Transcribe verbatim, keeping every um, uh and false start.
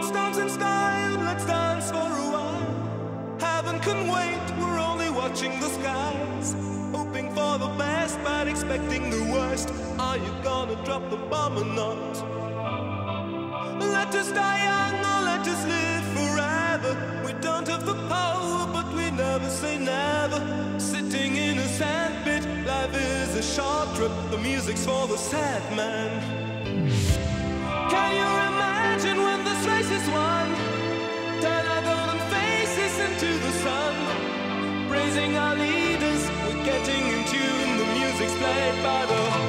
Let's dance in style, let's dance for a while. Heaven can wait, we're only watching the skies. Hoping for the best, but expecting the worst. Are you gonna drop the bomb or not? Let us die young or let us live forever. We don't have the power, but we never say never. Sitting in a sandpit, life is a short trip. The music's for the sad man. Can you imagine when this race is won? Turn our golden faces into the sun. Praising our leaders, we're getting in tune. The music's played by the